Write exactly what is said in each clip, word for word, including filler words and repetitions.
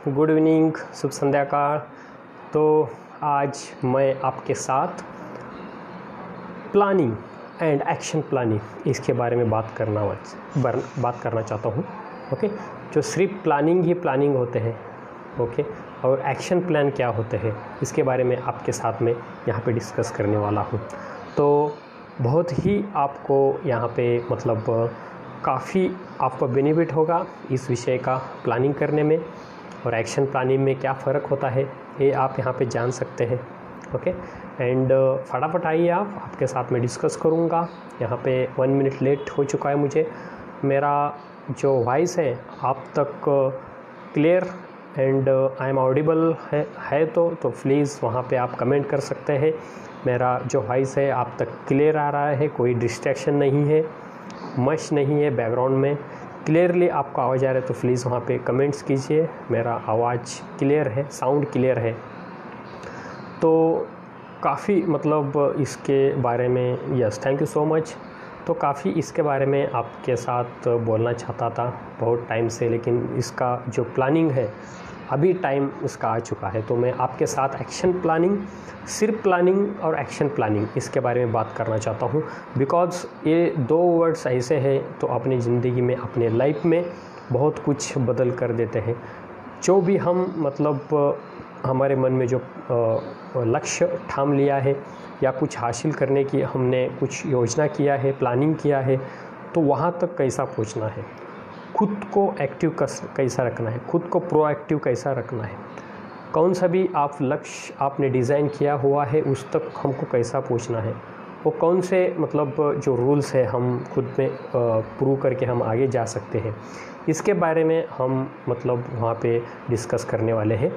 Good evening, शुभ संध्या काल। तो आज मैं आपके साथ प्लानिंग एंड एक्शन प्लानिंग इसके बारे में बात करना बात करना चाहता हूँ। ओके, जो सिर्फ प्लानिंग ही प्लानिंग होते हैं, ओके, और एक्शन प्लान क्या होते हैं इसके बारे में आपके साथ में यहाँ पे डिस्कस करने वाला हूँ। तो बहुत ही आपको यहाँ पे मतलब काफ़ी आपको बेनिफिट होगा इस विषय का प्लानिंग करने में, और एक्शन प्लानिंग में क्या फ़र्क होता है ये आप यहाँ पे जान सकते हैं। ओके, एंड फटाफट आइए, आप आपके साथ में डिस्कस करूँगा। यहाँ पे वन मिनट लेट हो चुका है मुझे। मेरा जो वॉइस है आप तक clear and I am audible है है तो तो प्लीज़ वहाँ पे आप कमेंट कर सकते हैं। मेरा जो वॉइस है आप तक क्लियर आ रहा है, कोई डिस्ट्रैक्शन नहीं है, मश नहीं है बैकग्राउंड में, क्लियरली आपको आवाज़ आ रहा है तो प्लीज़ वहाँ पे कमेंट्स कीजिए। मेरा आवाज़ क्लियर है, साउंड क्लियर है। तो काफ़ी मतलब इसके बारे में, yes thank you so much. तो काफ़ी इसके बारे में आपके साथ बोलना चाहता था बहुत टाइम से, लेकिन इसका जो प्लानिंग है अभी टाइम इसका आ चुका है। तो मैं आपके साथ एक्शन प्लानिंग, सिर्फ प्लानिंग और एक्शन प्लानिंग इसके बारे में बात करना चाहता हूँ, बिकॉज़ ये दो वर्ड्स ऐसे हैं तो अपनी ज़िंदगी में, अपने लाइफ में बहुत कुछ बदल कर देते हैं। जो भी हम मतलब हमारे मन में जो लक्ष्य ठान लिया है या कुछ हासिल करने की हमने कुछ योजना किया है, प्लानिंग किया है, तो वहाँ तक कैसा पहुँचना है, खुद को एक्टिव कैसा रखना है, खुद को प्रोएक्टिव कैसा रखना है, कौन सा भी आप लक्ष्य आपने डिज़ाइन किया हुआ है उस तक हमको कैसा पहुंचना है, वो कौन से मतलब जो रूल्स है हम खुद में प्रूव करके हम आगे जा सकते हैं, इसके बारे में हम मतलब वहाँ पे डिस्कस करने वाले हैं।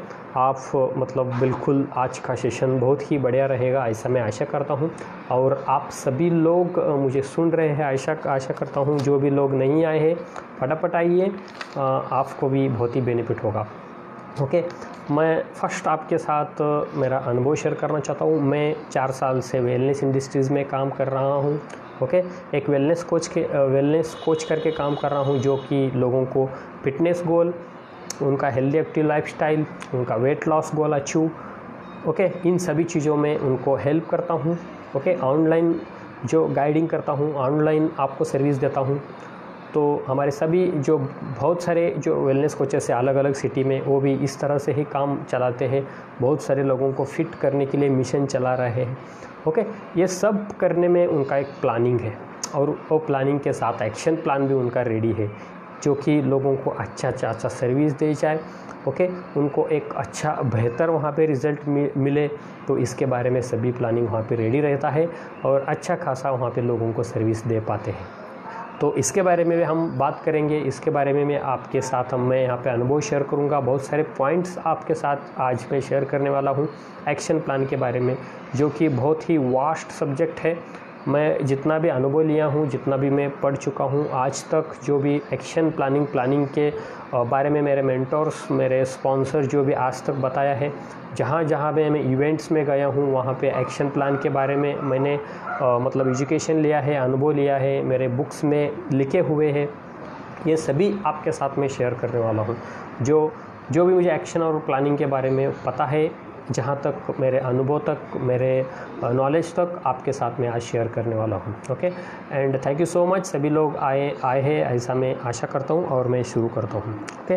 आप मतलब बिल्कुल आज का सेशन बहुत ही बढ़िया रहेगा ऐसा मैं आशा करता हूँ। और आप सभी लोग मुझे सुन रहे हैं, आशा आशा करता हूँ। जो भी लोग नहीं आए हैं फटाफट आइए, आपको भी बहुत ही बेनिफिट होगा। ओके, मैं फर्स्ट आपके साथ मेरा अनुभव शेयर करना चाहता हूँ। मैं चार साल से वेलनेस इंडस्ट्रीज़ में काम कर रहा हूँ। ओके, एक वेलनेस कोच के वेलनेस कोच करके काम कर रहा हूँ, जो कि लोगों को फिटनेस गोल, उनका हेल्दी एक्टिव लाइफस्टाइल, उनका weight loss goal achieve, okay, इन सभी चीज़ों में उनको हेल्प करता हूँ। ओके, ऑनलाइन जो गाइडिंग करता हूँ, ऑनलाइन आपको सर्विस देता हूँ। तो हमारे सभी जो बहुत सारे जो वेलनेस कोचेस है अलग अलग सिटी में, वो भी इस तरह से ही काम चलाते हैं। बहुत सारे लोगों को फिट करने के लिए मिशन चला रहे हैं। ओके, ये सब करने में उनका एक प्लानिंग है, और वो प्लानिंग के साथ एक्शन प्लान भी उनका रेडी है, जो कि लोगों को अच्छा अच्छा अच्छा सर्विस दे जाए। ओके, उनको एक अच्छा बेहतर वहाँ पे रिज़ल्ट मिले, तो इसके बारे में सभी प्लानिंग वहाँ पे रेडी रहता है, और अच्छा खासा वहाँ पे लोगों को सर्विस दे पाते हैं। तो इसके बारे में भी हम बात करेंगे। इसके बारे में मैं आपके साथ हम मैं यहाँ पे अनुभव शेयर करूँगा। बहुत सारे पॉइंट्स आपके साथ आज मैं शेयर करने वाला हूँ एक्शन प्लान के बारे में, जो कि बहुत ही वास्ट सब्जेक्ट है। मैं जितना भी अनुभव लिया हूँ, जितना भी मैं पढ़ चुका हूँ आज तक, जो भी एक्शन प्लानिंग प्लानिंग के बारे में मेरे मेंटर्स, मेरे स्पॉन्सर जो भी आज तक बताया है, जहाँ जहाँ भी मैं इवेंट्स में गया हूँ वहाँ पे एक्शन प्लान के बारे में मैंने आ, मतलब एजुकेशन लिया है, अनुभव लिया है, मेरे बुक्स में लिखे हुए हैं, ये सभी आपके साथ में शेयर करने वाला हूँ। जो जो भी मुझे एक्शन और प्लानिंग के बारे में पता है, जहाँ तक मेरे अनुभव तक, मेरे नॉलेज तक आपके साथ में आज शेयर करने वाला हूँ। Okay, and thank you so much. सभी लोग आए आए हैं ऐसा मैं आशा करता हूँ, और मैं शुरू करता हूँ। ओके,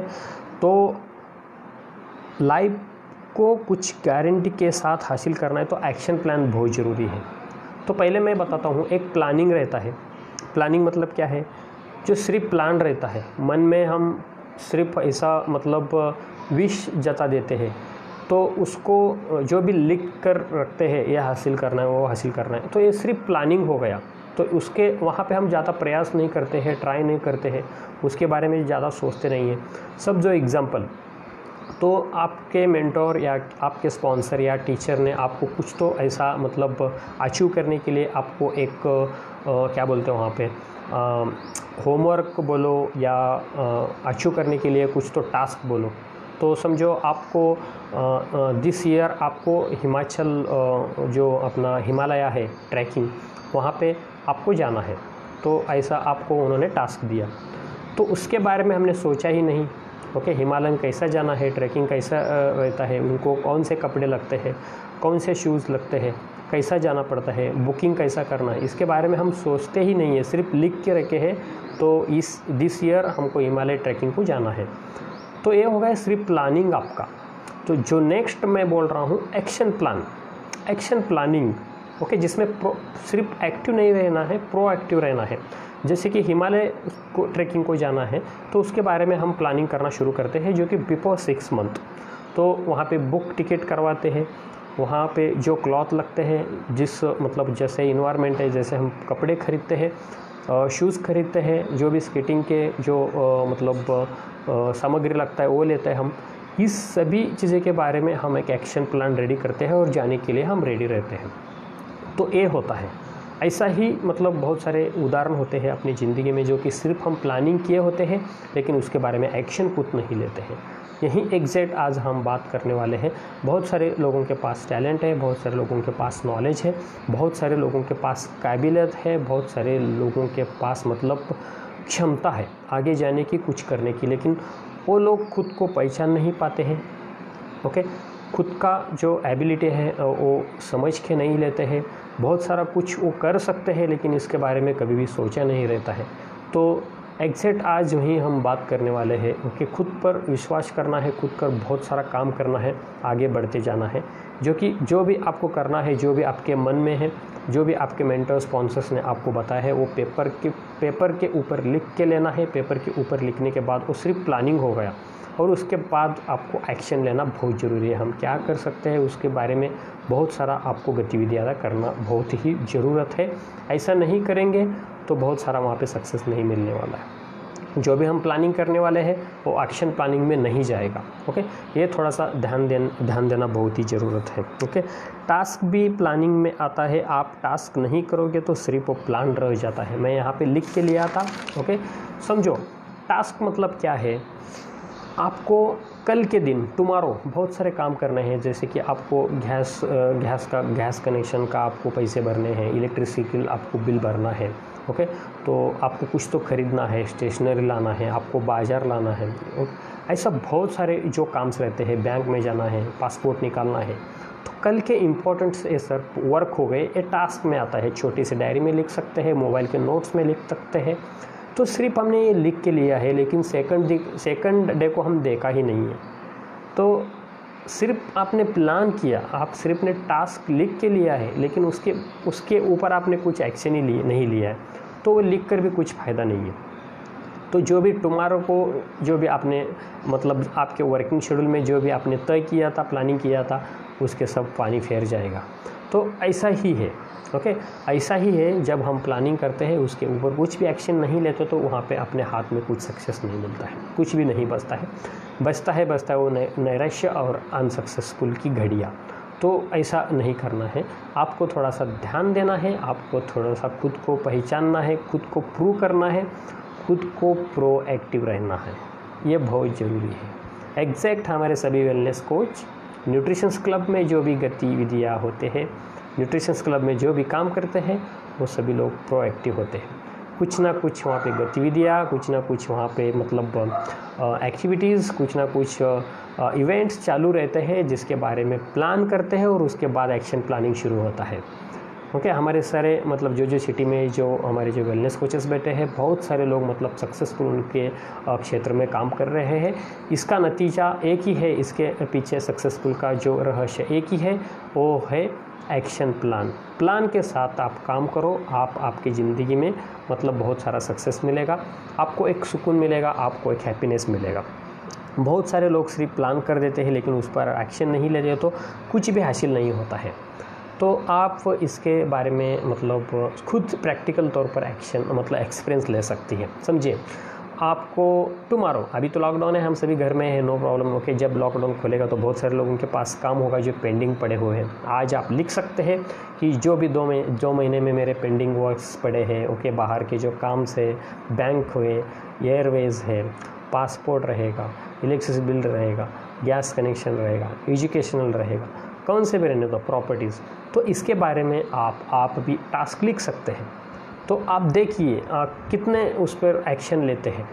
तो लाइफ को कुछ गारंटी के साथ हासिल करना है तो एक्शन प्लान बहुत ज़रूरी है। तो पहले मैं बताता हूँ, एक प्लानिंग रहता है। प्लानिंग मतलब क्या है? जो सिर्फ प्लान रहता है, मन में हम सिर्फ ऐसा मतलब विश जता देते हैं, तो उसको जो भी लिख कर रखते हैं, ये हासिल करना है, वो हासिल करना है, तो ये सिर्फ प्लानिंग हो गया। तो उसके वहाँ पे हम ज़्यादा प्रयास नहीं करते हैं, ट्राई नहीं करते हैं, उसके बारे में ज़्यादा सोचते नहीं हैं। सब जो एग्ज़ाम्पल, तो आपके मेंटोर या आपके स्पॉन्सर या टीचर ने आपको कुछ तो ऐसा मतलब अचीव करने के लिए आपको एक आ, क्या बोलते हैं वहाँ पे होमवर्क बोलो या अचीव करने के लिए कुछ तो टास्क बोलो। तो समझो आपको दिस ईयर आपको हिमाचल आ, जो अपना हिमालय है ट्रैकिंग, वहाँ पे आपको जाना है। तो ऐसा आपको उन्होंने टास्क दिया, तो उसके बारे में हमने सोचा ही नहीं, ओके, हिमालयन कैसा जाना है, ट्रैकिंग कैसा रहता है, उनको कौन से कपड़े लगते हैं, कौन से शूज़ लगते हैं, कैसा जाना पड़ता है, बुकिंग कैसा करना है, इसके बारे में हम सोचते ही नहीं है, सिर्फ लिख के रखे हैं तो इस दिस ईयर हमको हिमालय ट्रैकिंग को जाना है। तो ये हो गया सिर्फ प्लानिंग आपका। तो जो नेक्स्ट मैं बोल रहा हूँ action plan, action planning, okay, जिसमें प्रो सिर्फ एक्टिव नहीं रहना है, प्रोएक्टिव रहना है। जैसे कि हिमालय को ट्रैकिंग को जाना है तो उसके बारे में हम प्लानिंग करना शुरू करते हैं, जो कि बिफोर सिक्स मंथ। तो वहाँ पे बुक टिकट करवाते हैं, वहाँ पे जो क्लॉथ लगते हैं, जिस मतलब जैसे इन्वायरमेंट है, जैसे हम कपड़े खरीदते हैं, शूज़ खरीदते हैं, जो भी स्केटिंग के जो आ, मतलब आ, सामग्री लगता है वो लेते हैं हम। इस सभी चीज़ें के बारे में हम एक एक्शन प्लान रेडी करते हैं और जाने के लिए हम रेडी रहते हैं। तो ये होता है। ऐसा ही मतलब बहुत सारे उदाहरण होते हैं अपनी ज़िंदगी में, जो कि सिर्फ हम प्लानिंग किए होते हैं लेकिन उसके बारे में एक्शन खुद नहीं लेते हैं। यही एग्जैक्ट आज हम बात करने वाले हैं। बहुत सारे लोगों के पास टैलेंट है, बहुत सारे लोगों के पास नॉलेज है, बहुत सारे लोगों के पास काबिलियत है, बहुत सारे लोगों के पास मतलब क्षमता है आगे जाने की, कुछ करने की, लेकिन वो लोग खुद को पहचान नहीं पाते हैं। ओके, खुद का जो एबिलिटी है वो समझ के नहीं लेते हैं। बहुत सारा कुछ वो कर सकते हैं लेकिन इसके बारे में कभी भी सोचा नहीं रहता है। तो एग्जैक्ट आज वहीं हम बात करने वाले हैं कि खुद पर विश्वास करना है, खुद कर बहुत सारा काम करना है, आगे बढ़ते जाना है। जो कि जो भी आपको करना है, जो भी आपके मन में है, जो भी आपके मेंटर स्पॉन्सर्स ने आपको बताया है, वो पेपर के पेपर के ऊपर लिख के लेना है। पेपर के ऊपर लिखने के बाद वो सिर्फ प्लानिंग हो गया और उसके बाद आपको एक्शन लेना बहुत ज़रूरी है। हम क्या कर सकते हैं उसके बारे में बहुत सारा आपको गतिविधियाँ करना बहुत ही ज़रूरत है। ऐसा नहीं करेंगे तो बहुत सारा वहाँ पे सक्सेस नहीं मिलने वाला है। जो भी हम प्लानिंग करने वाले हैं वो एक्शन प्लानिंग में नहीं जाएगा। ओके, ये थोड़ा सा ध्यान देना ध्यान देना बहुत ही ज़रूरत है। ओके, टास्क भी प्लानिंग में आता है। आप टास्क नहीं करोगे तो सिर्फ वो प्लान रह जाता है। मैं यहाँ पे लिख के लिया था। ओके, समझो टास्क मतलब क्या है। आपको कल के दिन टुमारो बहुत सारे काम करने हैं, जैसे कि आपको गैस गैस का गैस कनेक्शन का आपको पैसे भरने हैं, इलेक्ट्रिसिटी आपको बिल भरना है। ओके, तो आपको कुछ तो ख़रीदना है, स्टेशनरी लाना है, आपको बाज़ार लाना है। ऐसा बहुत सारे जो काम्स रहते हैं, बैंक में जाना है, पासपोर्ट निकालना है। तो कल के इम्पोर्टेंट ये सर वर्क हो गए, ये टास्क में आता है। छोटी सी डायरी में लिख सकते हैं, मोबाइल के नोट्स में लिख सकते हैं। तो सिर्फ हमने ये लिख के लिया है लेकिन सेकंड सेकंड डे को हम देखा ही नहीं है। तो सिर्फ आपने प्लान किया, आप सिर्फ ने टास्क लिख के लिया है लेकिन उसके उसके ऊपर आपने कुछ एक्शन ही लिए नहीं लिया है, तो वो लिख कर भी कुछ फ़ायदा नहीं है। तो जो भी टुमारो को जो भी आपने मतलब आपके वर्किंग शेड्यूल में जो भी आपने तय किया था, प्लानिंग किया था, उसके सब पानी फेर जाएगा। तो ऐसा ही है। ओके, ऐसा ही है। जब हम प्लानिंग करते हैं उसके ऊपर कुछ भी एक्शन नहीं लेते तो वहाँ पे अपने हाथ में कुछ सक्सेस नहीं मिलता है, कुछ भी नहीं बचता है। बचता है बचता है वो नैराश्य और अनसक्सेसफुल की घड़ियाँ। तो ऐसा नहीं करना है। आपको थोड़ा सा ध्यान देना है, आपको थोड़ा सा खुद को पहचानना है, खुद को प्रूव करना है, खुद को प्रोएक्टिव रहना है। ये बहुत ज़रूरी है। एग्जैक्ट हमारे सभी वेलनेस कोच न्यूट्रिशंस क्लब में जो भी गतिविधियाँ होते हैं, न्यूट्रिशंस क्लब में जो भी काम करते हैं, वो सभी लोग प्रोएक्टिव होते हैं। कुछ ना कुछ वहाँ पे गतिविधियाँ, कुछ ना कुछ वहाँ पे मतलब एक्टिविटीज़, कुछ ना कुछ इवेंट्स चालू रहते हैं जिसके बारे में प्लान करते हैं और उसके बाद एक्शन प्लानिंग शुरू होता है। ओके, हमारे सारे मतलब जो जो सिटी में जो हमारे जो वेलनेस कोचेस बैठे हैं, बहुत सारे लोग मतलब सक्सेसफुल उनके क्षेत्र में काम कर रहे हैं। इसका नतीजा एक ही है, इसके पीछे सक्सेसफुल का जो रहस्य एक ही है, वो है एक्शन प्लान। प्लान के साथ आप काम करो, आप आपकी ज़िंदगी में मतलब बहुत सारा सक्सेस मिलेगा, आपको एक सुकून मिलेगा, आपको एक हैप्पीनेस मिलेगा। बहुत सारे लोग सिर्फ प्लान कर देते हैं लेकिन उस पर एक्शन नहीं लेते तो कुछ भी हासिल नहीं होता है। तो आप इसके बारे में मतलब खुद प्रैक्टिकल तौर पर एक्शन मतलब एक्सपीरियंस ले सकती हैं। समझिए, आपको टुमारो, अभी तो लॉकडाउन है, हम सभी घर में हैं, नो प्रॉब्लम। ओके, जब लॉकडाउन खुलेगा तो बहुत सारे लोगों के पास काम होगा जो पेंडिंग पड़े हुए हैं। आज आप लिख सकते हैं कि जो भी दो महीने दो महीने में मेरे पेंडिंग वर्क्स पड़े हैं। ओके, बाहर के जो काम से बैंक हुए, एयरवेज है, पासपोर्ट रहेगा, इलेक्ट्रिसिटी बिल रहेगा, गैस कनेक्शन रहेगा, एजुकेशनल रहेगा, कौन से भी रहने दो, प्रॉपर्टीज़। तो इसके बारे में आप आप भी टास्क लिख सकते हैं। तो आप देखिए कितने उस पर एक्शन लेते हैं।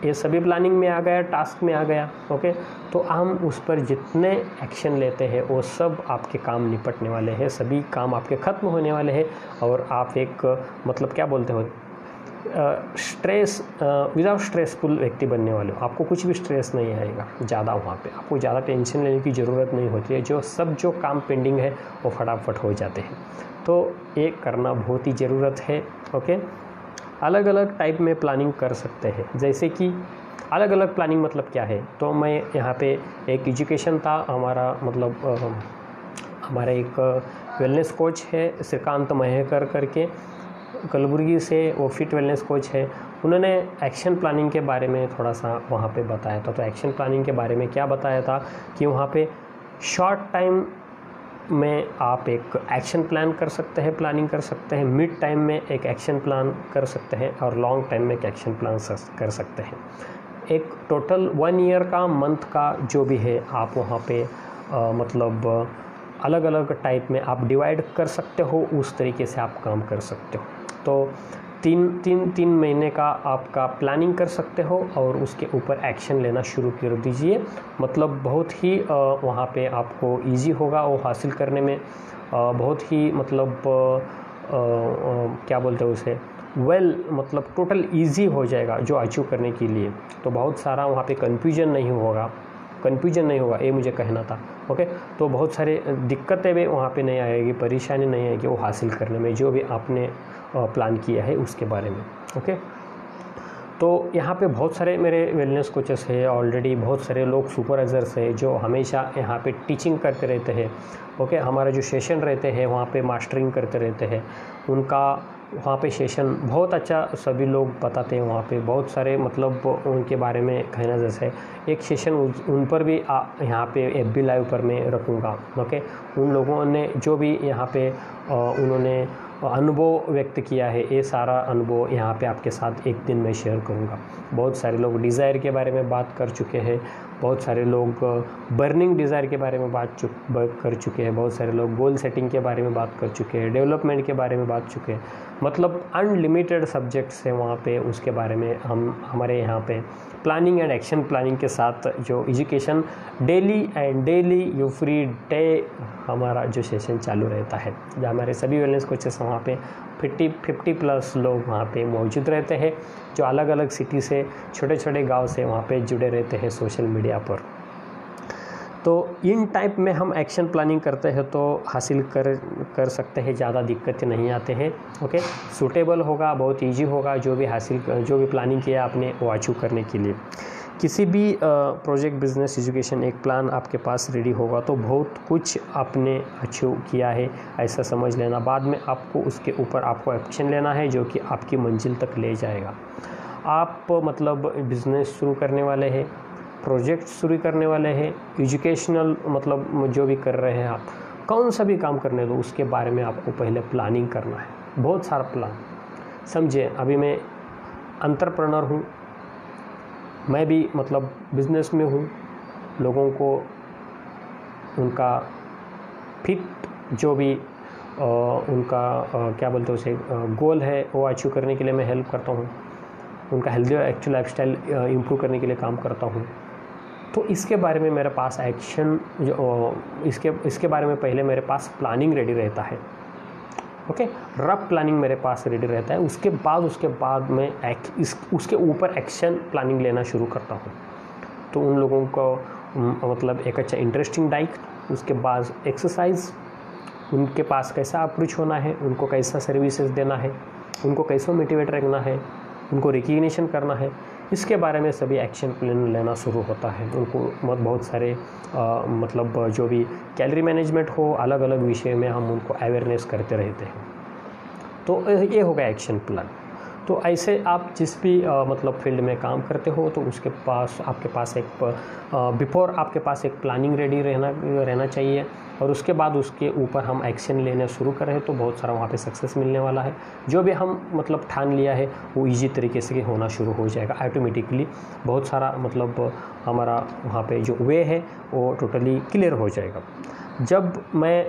ये सभी प्लानिंग में आ गया, टास्क में आ गया। ओके, तो हम उस पर जितने एक्शन लेते हैं वो सब आपके काम निपटने वाले हैं, सभी काम आपके ख़त्म होने वाले हैं और आप एक मतलब क्या बोलते हो स्ट्रेस विदाउट स्ट्रेसफुल व्यक्ति बनने वाले हो। आपको कुछ भी स्ट्रेस नहीं आएगा ज़्यादा, वहाँ पे आपको ज़्यादा टेंशन लेने की ज़रूरत नहीं होती है। जो सब जो काम पेंडिंग है वो फटाफट हो जाते हैं। तो ये करना बहुत ही ज़रूरत है। ओके, अलग अलग टाइप में प्लानिंग कर सकते हैं, जैसे कि अलग अलग प्लानिंग मतलब क्या है। तो मैं यहाँ पे एक एजुकेशन था हमारा, मतलब आ, हमारा एक वेलनेस कोच है श्रीकांत महेकर करके, कलबुर्गी से, वो फिट वेलनेस कोच है। उन्होंने एक्शन प्लानिंग के बारे में थोड़ा सा वहाँ पे बताया था। तो एक्शन प्लानिंग के बारे में क्या बताया था कि वहाँ पे शॉर्ट टाइम में आप एक एक्शन प्लान कर सकते हैं, प्लानिंग कर सकते हैं, मिड टाइम में एक एक्शन प्लान कर सकते हैं और लॉन्ग टाइम में एक एक्शन प्लान कर सकते हैं। एक टोटल वन ईयर का, मंथ का जो भी है आप वहाँ पे आ, मतलब अलग अलग टाइप में आप डिवाइड कर सकते हो, उस तरीके से आप काम कर सकते हो। तो तीन तीन तीन महीने का आपका प्लानिंग कर सकते हो और उसके ऊपर एक्शन लेना शुरू कर दीजिए। मतलब बहुत ही आ, वहाँ पे आपको इजी होगा वो हासिल करने में, आ, बहुत ही मतलब आ, आ, क्या बोलते हैं उसे, वेल well, मतलब टोटल इजी हो जाएगा जो अचीव करने के लिए। तो बहुत सारा वहाँ पे कन्फ्यूजन नहीं होगा, कन्फ्यूजन नहीं होगा, ये मुझे कहना था। ओके, तो बहुत सारे दिक्कतें भी वहाँ पे नहीं आएगी, परेशानी नहीं आएगी वो हासिल करने में, जो भी आपने प्लान किया है उसके बारे में। ओके, तो यहाँ पे बहुत सारे मेरे वेलनेस कोचेस हैं ऑलरेडी, बहुत सारे लोग सुपरवाइजर्स हैं जो हमेशा यहाँ पे टीचिंग करते रहते हैं। ओके, हमारा जो सेशन रहते हैं वहाँ पे मास्टरिंग करते रहते हैं, उनका वहाँ पे सेशन बहुत अच्छा सभी लोग बताते हैं। वहाँ पे बहुत सारे मतलब उनके बारे में कहना जैसे एक सेशन उन पर भी आ, यहाँ पे एफ बी लाइव पर मैं रखूँगा। ओके, उन लोगों ने जो भी यहाँ पे आ, उन्होंने अनुभव व्यक्त किया है, ये सारा अनुभव यहाँ पे आपके साथ एक दिन में शेयर करूँगा। बहुत सारे लोग डिज़ायर के बारे में बात कर चुके हैं, बहुत सारे लोग बर्निंग डिज़ायर के बारे में बात चुक बात कर चुके हैं, बहुत सारे लोग गोल सेटिंग के बारे में बात कर चुके हैं, डेवलपमेंट के बारे में बात चुके हैं। मतलब अनलिमिटेड सब्जेक्ट्स हैं वहाँ पे, उसके बारे में हम हमारे यहाँ पे प्लानिंग एंड एक्शन प्लानिंग के साथ जो education daily and daily you free day हमारा जो सेशन चालू रहता है, जो हमारे सभी वेलनेस कोचेस वहाँ पे फिफ्टी फिफ्टी प्लस लोग वहाँ पे मौजूद रहते हैं, जो अलग अलग सिटी से, छोटे छोटे गांव से वहाँ पे जुड़े रहते हैं सोशल मीडिया पर। तो इन टाइप में हम एक्शन प्लानिंग करते हैं तो हासिल कर कर सकते हैं, ज़्यादा दिक्कतें नहीं आते हैं। ओके, सूटेबल होगा, बहुत इजी होगा जो भी हासिल जो भी प्लानिंग किया आपने वो अचीव करने के लिए। किसी भी प्रोजेक्ट, बिजनेस, एजुकेशन एक प्लान आपके पास रेडी होगा तो बहुत कुछ आपने अचीव किया है ऐसा समझ लेना। बाद में आपको उसके ऊपर आपको एक्शन लेना है जो कि आपकी मंजिल तक ले जाएगा। आप मतलब बिज़नेस शुरू करने वाले हैं, प्रोजेक्ट शुरू करने वाले हैं, एजुकेशनल मतलब जो भी कर रहे हैं आप, कौन सा भी काम करने दो उसके बारे में आपको पहले प्लानिंग करना है, बहुत सारा प्लान। समझिए अभी मैं एंटरप्रेन्योर हूँ, मैं भी मतलब बिज़नेस में हूँ, लोगों को उनका फिट जो भी आ, उनका आ, क्या बोलते हैं उसे गोल है वो अचीव करने के लिए मैं हेल्प करता हूँ, उनका हेल्दी एक्चुअल लाइफस्टाइल इम्प्रूव करने के लिए काम करता हूँ। तो इसके बारे में मेरे पास एक्शन जो इसके इसके बारे में पहले मेरे पास प्लानिंग रेडी रहता है। ओके, रफ प्लानिंग मेरे पास रेडी रहता है, उसके बाद उसके बाद मैं एक, इस उसके ऊपर एक्शन प्लानिंग लेना शुरू करता हूँ। तो उन लोगों को मतलब एक अच्छा इंटरेस्टिंग डाइट, उसके बाद एक्सरसाइज, उनके पास कैसा अप्रोच होना है, उनको कैसा सर्विसेज देना है, उनको कैसा मोटिवेट रखना है, उनको रिकग्निशन करना है, इसके बारे में सभी एक्शन प्लान लेना शुरू होता है। उनको बहुत सारे आ, मतलब जो भी कैलोरी मैनेजमेंट हो, अलग अलग विषय में हम उनको अवेयरनेस करते रहते हैं। तो ये हो गया एक्शन प्लान। तो ऐसे आप जिस भी आ, मतलब फील्ड में काम करते हो तो उसके पास आपके पास एक बिफोर आपके पास एक प्लानिंग रेडी रहना रहना चाहिए, और उसके बाद उसके ऊपर हम एक्शन लेना शुरू करें तो बहुत सारा वहाँ पे सक्सेस मिलने वाला है। जो भी हम मतलब ठान लिया है वो इजी तरीके से होना शुरू हो जाएगा ऑटोमेटिकली। बहुत सारा मतलब हमारा वहाँ पे जो वे है वो टोटली क्लियर हो जाएगा। जब मैं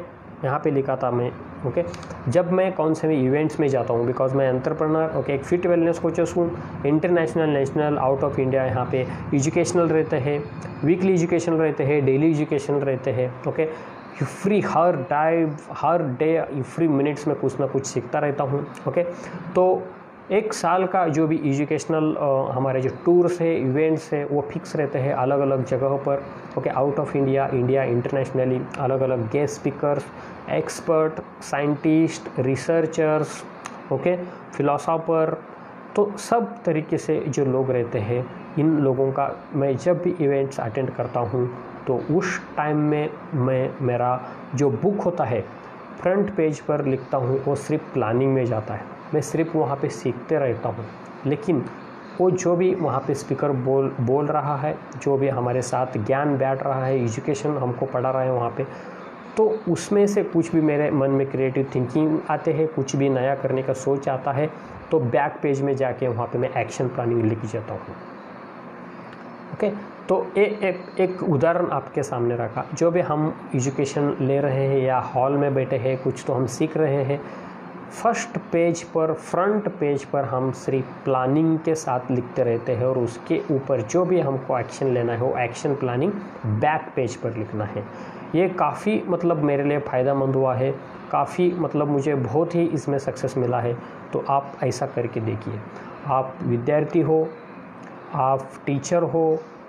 यहाँ पे लिखा था मैं, ओके। जब मैं कौन से भी इवेंट्स में जाता हूँ, बिकॉज मैं एंटरप्रेन्योर, ओके, एक फिट वेलनेस कोचेस हूँ, international, national, out of India, यहाँ पे एजुकेशनल रहते हैं, वीकली एजुकेशनल रहते हैं, डेली एजुकेशनल रहते हैं, ओके। फ्री हर टाइम, हर डे, एवरी मिनट्स में कुछ ना कुछ सीखता रहता हूँ, ओके। तो एक साल का जो भी एजुकेशनल हमारे जो टूर्स है, इवेंट्स है, वो फिक्स रहते हैं अलग अलग जगहों पर, okay, out of India, India, internationally, अलग अलग guest speakers, expert, scientist, researchers, okay, philosopher, तो सब तरीके से जो लोग रहते हैं, इन लोगों का मैं जब भी इवेंट्स अटेंड करता हूँ तो उस टाइम में मैं, मेरा जो बुक होता है फ्रंट पेज पर लिखता हूँ, वो सिर्फ प्लानिंग में जाता है। मैं सिर्फ वहाँ पे सीखते रहता हूँ, लेकिन वो जो भी वहाँ पे स्पीकर बोल बोल रहा है, जो भी हमारे साथ ज्ञान बांट रहा है, एजुकेशन हमको पढ़ा रहा है वहाँ पे, तो उसमें से कुछ भी मेरे मन में क्रिएटिव थिंकिंग आते हैं, कुछ भी नया करने का सोच आता है, तो बैक पेज में जाके वहाँ पे मैं एक्शन प्लानिंग लिख जाता हूँ, ओके। तो ए, एक एक उदाहरण आपके सामने रखा, जो भी हम एजुकेशन ले रहे हैं या हॉल में बैठे हैं, कुछ तो हम सीख रहे हैं, फर्स्ट पेज पर, फ्रंट पेज पर हम सिर्फ प्लानिंग के साथ लिखते रहते हैं, और उसके ऊपर जो भी हमको एक्शन लेना है वो एक्शन प्लानिंग बैक पेज पर लिखना है। ये काफ़ी मतलब मेरे लिए फ़ायदेमंद हुआ है, काफ़ी मतलब मुझे बहुत ही इसमें सक्सेस मिला है। तो आप ऐसा करके देखिए, आप विद्यार्थी हो, आप टीचर हो,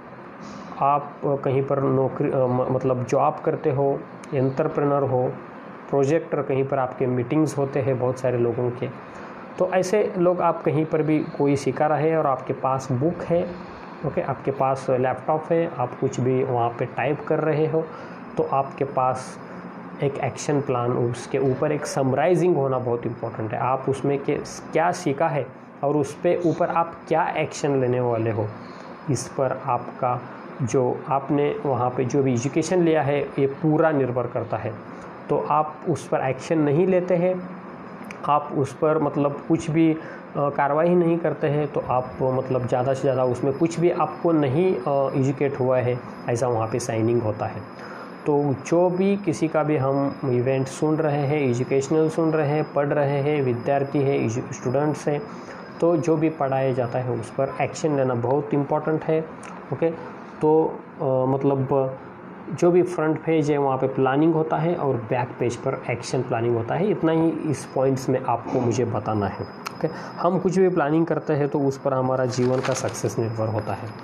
आप कहीं पर नौकरी मतलब जॉब करते हो, एंटरप्रेन्योर हो, प्रोजेक्टर, कहीं पर आपके मीटिंग्स होते हैं बहुत सारे लोगों के, तो ऐसे लोग आप कहीं पर भी कोई सिखा रहे हैं और आपके पास बुक है, ओके, आपके पास लैपटॉप है, आप कुछ भी वहाँ पे टाइप कर रहे हो, तो आपके पास एक एक्शन प्लान, उसके ऊपर एक समराइजिंग होना बहुत इम्पोर्टेंट है। आप उसमें के क्या सीखा है और उस पे ऊपर आप क्या एक्शन लेने वाले हो, इस पर आपका जो आपने वहाँ पे जो भी एजुकेशन लिया है ये पूरा निर्भर करता है। तो आप उस पर एक्शन नहीं लेते हैं, आप उस पर मतलब कुछ भी कार्रवाई नहीं करते हैं, तो आप मतलब ज़्यादा से ज़्यादा उसमें कुछ भी आपको नहीं एजुकेट हुआ है, ऐसा वहाँ पे साइनिंग होता है। तो जो भी किसी का भी हम इवेंट सुन रहे हैं, एजुकेशनल सुन रहे हैं, पढ़ रहे हैं, विद्यार्थी है, स्टूडेंट्स हैं, तो जो भी पढ़ाया जाता है उस पर एक्शन लेना बहुत इम्पोर्टेंट है, ओके। तो आ, मतलब जो भी फ्रंट पेज है वहाँ पे प्लानिंग होता है और बैक पेज पर एक्शन प्लानिंग होता है। इतना ही इस पॉइंट्स में आपको मुझे बताना है, ओके। हम कुछ भी प्लानिंग करते हैं तो उस पर हमारा जीवन का सक्सेस निर्भर होता है।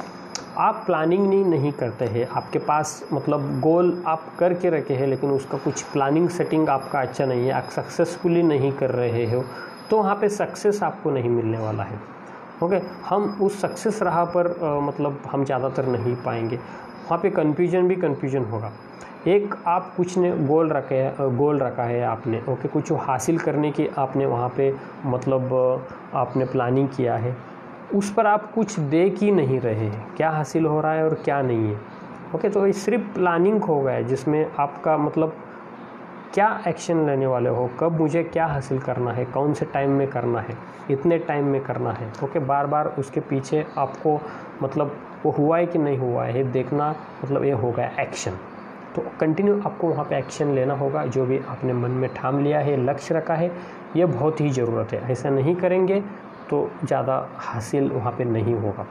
आप प्लानिंग नहीं नहीं करते हैं, आपके पास मतलब गोल आप करके रखे हैं, लेकिन उसका कुछ प्लानिंग सेटिंग आपका अच्छा नहीं है, आप सक्सेसफुली नहीं कर रहे हो, तो वहाँ पे सक्सेस आपको नहीं मिलने वाला है, ओके। हम उस सक्सेस राह पर आ, मतलब हम ज़्यादातर नहीं पाएंगे, वहाँ पे कन्फ्यूजन भी कन्फ्यूजन होगा। एक आप कुछ ने गोल रखे है, गोल रखा है आपने, ओके, कुछ हासिल करने की आपने वहाँ पे मतलब आपने प्लानिंग किया है, उस पर आप कुछ देख ही नहीं रहे हैं, क्या हासिल हो रहा है और क्या नहीं है, ओके। तो ये सिर्फ प्लानिंग हो गया है, जिसमें आपका मतलब क्या एक्शन लेने वाले हो, कब मुझे क्या हासिल करना है, कौन से टाइम में करना है, इतने टाइम में करना है, ओके। बार बार उसके पीछे आपको मतलब वो हुआ है कि नहीं हुआ है देखना, मतलब ये हो गया एक्शन। तो कंटिन्यू आपको वहाँ पे एक्शन लेना होगा, जो भी आपने मन में ठान लिया है, लक्ष्य रखा है, ये बहुत ही ज़रूरत है। ऐसा नहीं करेंगे तो ज़्यादा हासिल वहाँ पे नहीं होगा।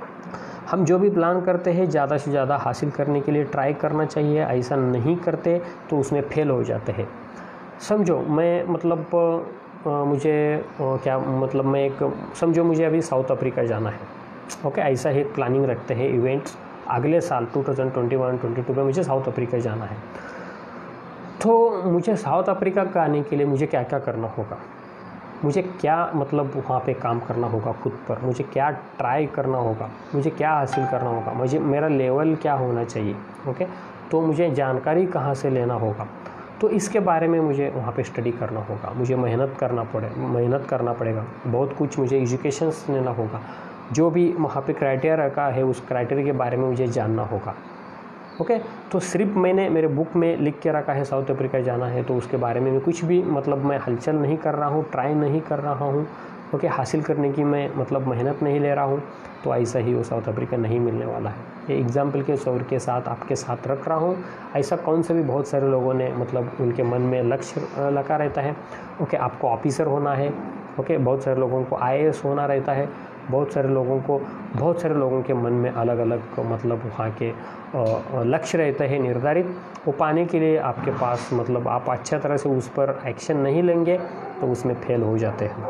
हम जो भी प्लान करते हैं ज़्यादा से ज़्यादा हासिल करने के लिए ट्राई करना चाहिए, ऐसा नहीं करते तो उसमें फेल हो जाते हैं। समझो मैं मतलब आ, मुझे आ, क्या मतलब मैं एक समझो मुझे अभी साउथ अफ्रीका जाना है, ओके। ऐसा ही प्लानिंग रखते हैं इवेंट्स, अगले साल two thousand twenty one twenty two में मुझे साउथ अफ्रीका जाना है। तो मुझे साउथ अफ्रीका का आने के लिए मुझे क्या क्या करना होगा, मुझे क्या मतलब वहाँ पे काम करना होगा खुद पर, मुझे क्या ट्राई करना होगा, मुझे क्या हासिल करना होगा, मुझे मेरा लेवल क्या होना चाहिए, ओके। तो मुझे जानकारी कहाँ से लेना होगा, तो इसके बारे में मुझे वहाँ पे स्टडी करना होगा, मुझे मेहनत करना पड़े मेहनत करना पड़ेगा, बहुत कुछ मुझे एजुकेशन लेना होगा, जो भी वहाँ पे क्राइटेरिया रखा है उस क्राइटेरिया के बारे में मुझे जानना होगा, ओके। तो सिर्फ मैंने मेरे बुक में लिख के रखा है साउथ अफ्रीका जाना है, तो उसके बारे में मैं कुछ भी मतलब मैं हलचल नहीं कर रहा हूँ, ट्राई नहीं कर रहा हूँ, ओके, हासिल करने की मैं मतलब मेहनत नहीं ले रहा हूँ, तो ऐसा ही वो साउथ अफ्रीका नहीं मिलने वाला है। ये एग्जाम्पल के तौर के साथ आपके साथ रख रहा हूँ। ऐसा कौन सा भी बहुत सारे लोगों ने मतलब उनके मन में लक्ष्य लगा रहता है। ओके, आपको ऑफिसर होना है। ओके, बहुत सारे लोगों को आई ए एस होना रहता है। बहुत सारे लोगों को बहुत सारे लोगों के मन में अलग अलग मतलब वहाँ के लक्ष्य रहते हैं निर्धारित। वो पाने के लिए आपके पास मतलब आप अच्छा तरह से उस पर एक्शन नहीं लेंगे तो उसमें फेल हो जाते हैं।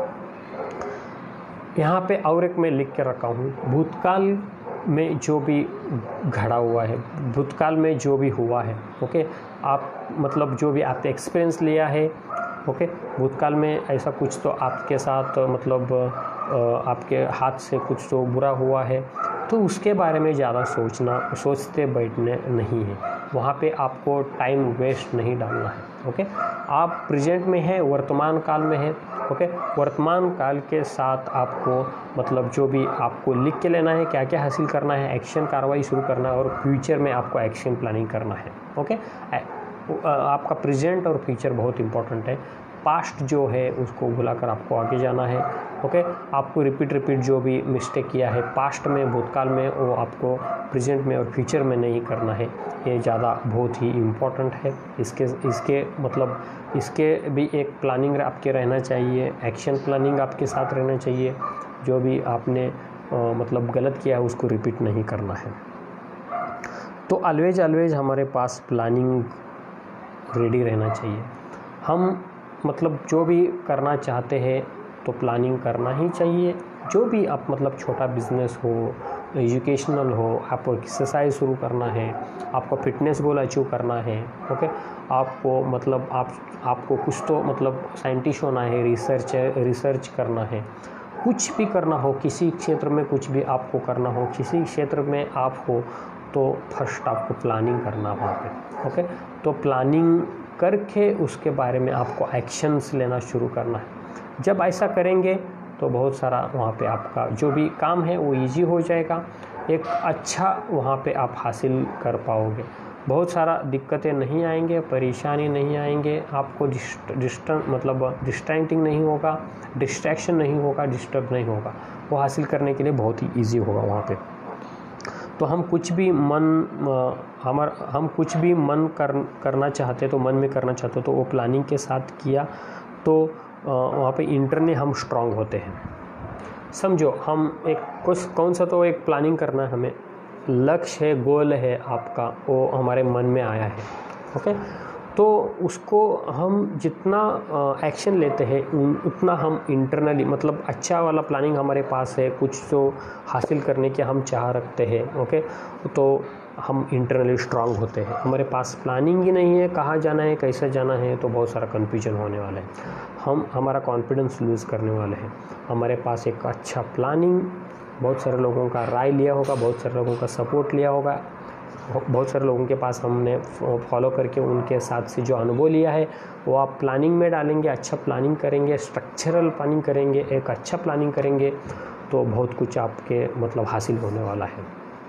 यहाँ पे और एक मैं लिख के रखा हूँ, भूतकाल में जो भी घड़ा हुआ है, भूतकाल में जो भी हुआ है, ओके, आप मतलब जो भी आपने एक्सपीरियंस लिया है, ओके, भूतकाल में ऐसा कुछ तो आपके साथ मतलब आपके हाथ से कुछ तो बुरा हुआ है, तो उसके बारे में ज़्यादा सोचना सोचते बैठने नहीं है। वहाँ पे आपको टाइम वेस्ट नहीं डालना है। ओके, आप प्रेजेंट में हैं, वर्तमान काल में हैं। ओके, वर्तमान काल के साथ आपको मतलब जो भी आपको लिख के लेना है, क्या क्या हासिल करना है, एक्शन कार्रवाई शुरू करना है, और फ्यूचर में आपको एक्शन प्लानिंग करना है। ओके, आपका प्रेजेंट और फ्यूचर बहुत इंपॉर्टेंट है। पास्ट जो है उसको भुलाकर आपको आगे जाना है। ओके, आपको रिपीट रिपीट जो भी मिस्टेक किया है पास्ट में, भूतकाल में, वो आपको प्रेजेंट में और फ्यूचर में नहीं करना है। ये ज़्यादा बहुत ही इम्पोर्टेंट है। इसके इसके मतलब इसके भी एक प्लानिंग आपके रहना चाहिए, एक्शन प्लानिंग आपके साथ रहना चाहिए। जो भी आपने आ, मतलब गलत किया है उसको रिपीट नहीं करना है। तो ऑलवेज ऑलवेज हमारे पास प्लानिंग रेडी रहना चाहिए। हम मतलब जो भी करना चाहते हैं तो प्लानिंग करना ही चाहिए। जो भी आप मतलब छोटा बिजनेस हो, एजुकेशनल हो, आपको एक्सरसाइज शुरू करना है, आपको फिटनेस गोल अचीव करना है, ओके, आपको मतलब आप आपको कुछ तो मतलब साइंटिस्ट होना है, रिसर्च रिसर्च करना है, कुछ भी करना हो, किसी क्षेत्र में कुछ भी आपको करना हो, किसी क्षेत्र में आप हो, तो फर्स्ट आपको प्लानिंग करना वहाँ पे। ओके, तो प्लानिंग करके उसके बारे में आपको एक्शंस लेना शुरू करना है। जब ऐसा करेंगे तो बहुत सारा वहाँ पे आपका जो भी काम है वो इजी हो जाएगा। एक अच्छा वहाँ पे आप हासिल कर पाओगे। बहुत सारा दिक्कतें नहीं आएंगे, परेशानी नहीं आएंगे, आपको डिस्टर्ब मतलब डिस्ट्रैक्टिंग नहीं होगा, डिस्ट्रैक्शन नहीं होगा, डिस्टर्ब नहीं होगा। वो हासिल करने के लिए बहुत ही ईजी होगा वहाँ पे। तो हम कुछ भी मन हमारा हम कुछ भी मन कर करना चाहते तो मन में करना चाहते तो वो प्लानिंग के साथ किया तो वहाँ पे इंटरनली हम स्ट्रांग होते हैं। समझो हम एक कुछ कौन सा तो एक प्लानिंग करना है, हमें लक्ष्य है, गोल है आपका, वो हमारे मन में आया है। ओके, तो उसको हम जितना एक्शन लेते हैं उतना हम इंटरनली मतलब अच्छा वाला प्लानिंग हमारे पास है, कुछ तो हासिल करने के हम चाह रखते हैं। ओके, तो हम इंटरनली स्ट्रांग होते हैं। हमारे पास प्लानिंग ही नहीं है, कहाँ जाना है, कैसे जाना है, तो बहुत सारा कन्फ्यूजन होने वाला है। हम हमारा कॉन्फिडेंस लूज़ करने वाले हैं। हमारे पास एक अच्छा प्लानिंग, बहुत सारे लोगों का राय लिया होगा, बहुत सारे लोगों का सपोर्ट लिया होगा, बहुत सारे लोगों के पास हमने फॉलो करके उनके साथ से जो अनुभव लिया है वो आप प्लानिंग में डालेंगे। अच्छा प्लानिंग करेंगे, स्ट्रक्चरल प्लानिंग करेंगे, एक अच्छा प्लानिंग करेंगे तो बहुत कुछ आपके मतलब हासिल होने वाला है।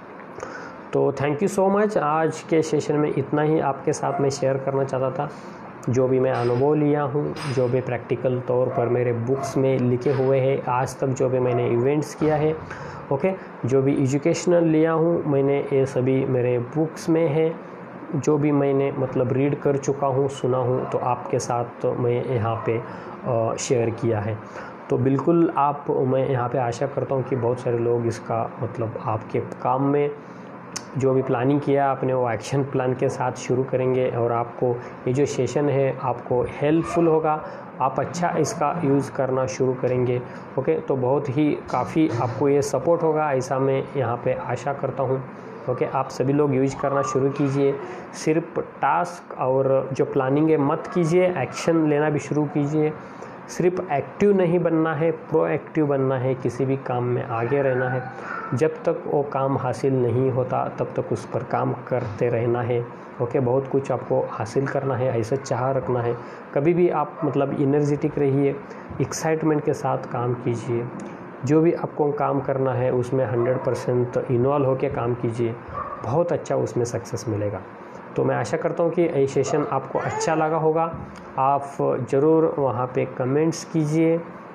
तो थैंक यू सो मच। आज के सेशन में इतना ही आपके साथ मैं शेयर करना चाहता था। जो भी मैं अनुभव लिया हूँ, जो भी प्रैक्टिकल तौर पर मेरे बुक्स में लिखे हुए हैं, आज तक जो भी मैंने इवेंट्स किया है, ओके, जो भी एजुकेशनल लिया हूँ मैंने, ये सभी मेरे बुक्स में है। जो भी मैंने मतलब रीड कर चुका हूँ, सुना हूँ, तो आपके साथ तो मैं यहाँ पे शेयर किया है। तो बिल्कुल आप मैं यहाँ पे आशा करता हूँ कि बहुत सारे लोग इसका मतलब आपके काम में जो भी प्लानिंग किया आपने वो एक्शन प्लान के साथ शुरू करेंगे और आपको ये जो सेशन है आपको हेल्पफुल होगा। आप अच्छा इसका यूज़ करना शुरू करेंगे। ओके, तो बहुत ही काफ़ी आपको ये सपोर्ट होगा, ऐसा मैं यहाँ पे आशा करता हूँ। ओके, आप सभी लोग यूज करना शुरू कीजिए। सिर्फ टास्क और जो प्लानिंग है मत कीजिए, एक्शन लेना भी शुरू कीजिए। सिर्फ एक्टिव नहीं बनना है, प्रोएक्टिव बनना है, किसी भी काम में आगे रहना है। जब तक वो काम हासिल नहीं होता तब तक उस पर काम करते रहना है। ओके, बहुत कुछ आपको हासिल करना है, ऐसा चाह रखना है। कभी भी आप मतलब एनर्जेटिक रहिए, एक्साइटमेंट के साथ काम कीजिए। जो भी आपको काम करना है उसमें हंड्रेड परसेंट इन्वॉल्व होकर काम कीजिए, बहुत अच्छा उसमें सक्सेस मिलेगा। तो मैं आशा करता हूँ कि ये सेशन आपको अच्छा लगा होगा। आप ज़रूर वहाँ पे कमेंट्स कीजिए,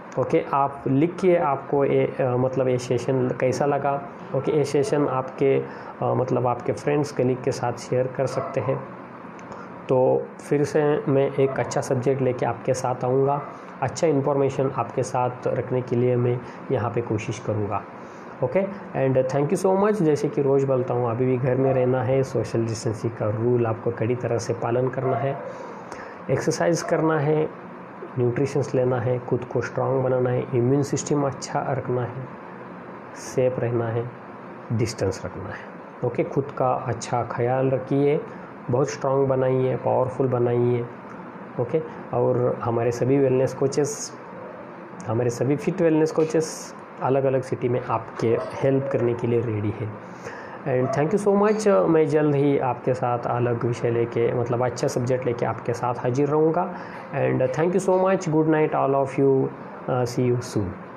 ओके okay, आप लिखिए आपको ये मतलब ये सेशन कैसा लगा। ओके okay, ये सेशन आपके आ, मतलब आपके फ्रेंड्स कलीग के साथ शेयर कर सकते हैं। तो फिर से मैं एक अच्छा सब्जेक्ट लेके आपके साथ आऊँगा, अच्छा इन्फॉर्मेशन आपके साथ रखने के लिए मैं यहाँ पे कोशिश करूँगा। Okay and thank you so much. जैसे कि रोज़ बोलता हूँ, अभी भी घर में रहना है, सोशल डिस्टेंसिंग का रूल आपको कड़ी तरह से पालन करना है, एक्सरसाइज करना है, न्यूट्रिशंस लेना है, खुद को स्ट्रांग बनाना है, इम्यून सिस्टम अच्छा रखना है, सेफ रहना है, डिस्टेंस रखना है। ओके okay, खुद का अच्छा ख्याल रखिए, बहुत स्ट्रांग बनाइए, पावरफुल बनाइए। Okay okay? और हमारे सभी वेलनेस कोचेस, हमारे सभी फिट वेलनेस कोचेस अलग अलग सिटी में आपके हेल्प करने के लिए रेडी है। And thank you so much. मैं जल्द ही आपके साथ अलग विषय लेके मतलब अच्छा सब्जेक्ट लेके आपके साथ हाजिर रहूँगा। And thank you so much. Good night all of you. See you soon.